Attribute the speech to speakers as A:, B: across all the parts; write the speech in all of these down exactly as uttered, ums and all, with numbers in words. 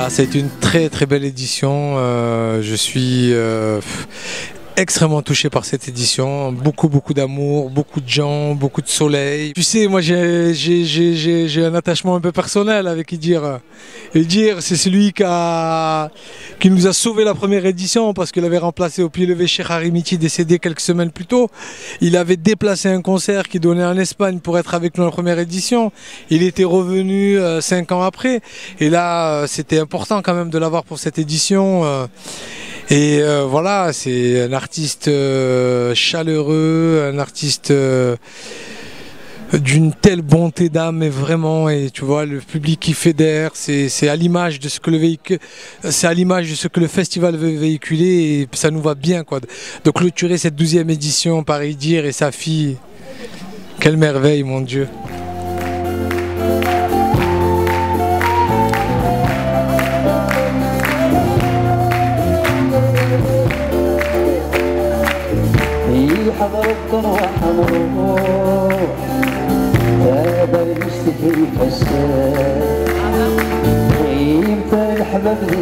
A: Voilà, c'est une très très belle édition. Euh, je suis euh, extrêmement touché par cette édition. Beaucoup beaucoup d'amour, beaucoup de gens, beaucoup de soleil. Tu sais, moi j'ai j'ai j'ai j'ai un attachement un peu personnel avec Idir. Idir, c'est celui qui a qui nous a sauvé la première édition parce qu'il avait remplacé au pied levé Cheikh Harimiti, décédé quelques semaines plus tôt. Il avait déplacé un concert qu'il donnait en Espagne pour être avec nous à la première édition. Il était revenu euh, cinq ans après. Et là, euh, c'était important quand même de l'avoir pour cette édition. Euh, Et euh, voilà, c'est un artiste euh, chaleureux, un artiste euh, d'une telle bonté d'âme, et vraiment, et tu vois, le public qui fédère, c'est à l'image de ce que le véhicule, c'est à l'image de ce que le festival veut véhiculer, et ça nous va bien, quoi. De clôturer cette douzième édition par Idir et sa fille. Quelle merveille, mon Dieu.
B: حضرتنا وحضروه هذا المستهل الفساد يمتى الحباب ذي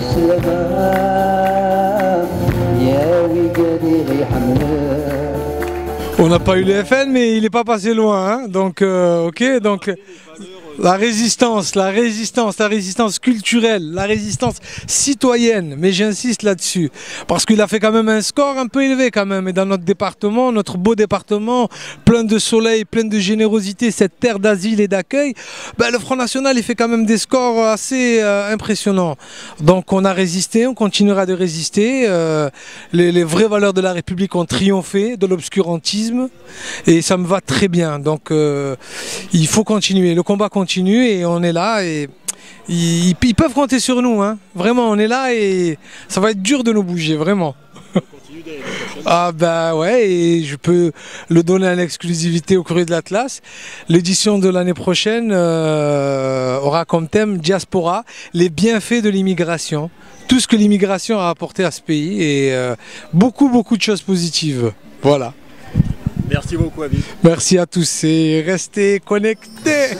B: السلام يا ويقادي غي حملان.
A: On n'a pas eu le F N, mais il n'est pas passé loin, hein. Donc euh, ok, donc la résistance, la résistance, la résistance culturelle, la résistance citoyenne, mais j'insiste là-dessus, parce qu'il a fait quand même un score un peu élevé quand même, et dans notre département, notre beau département, plein de soleil, plein de générosité, cette terre d'asile et d'accueil, ben, le Front National il fait quand même des scores assez euh, impressionnants. Donc on a résisté, on continuera de résister, euh, les, les vraies valeurs de la République ont triomphé de l'obscurantisme, et ça me va très bien, donc euh, il faut continuer, le combat continue. Et on est là et ils, ils peuvent compter sur nous, hein. Vraiment on est là et ça va être dur de nous bouger, vraiment. Ah bah ouais, et je peux le donner en exclusivité au Courrier de l'Atlas. L'édition de l'année prochaine euh, aura comme thème Diaspora, les bienfaits de l'immigration, tout ce que l'immigration a apporté à ce pays, et euh, beaucoup beaucoup de choses positives. Voilà.
C: Merci beaucoup, Habib.
A: Merci à tous et restez connectés.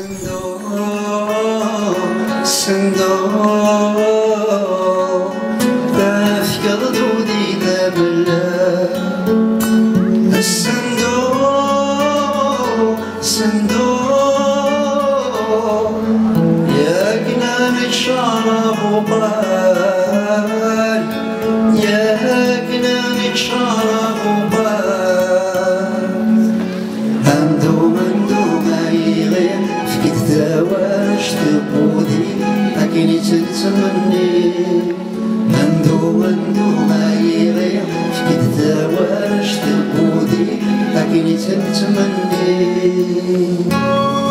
B: تمني مندو مندو ما يغير فكت تاوارش تبودي أكيني تمني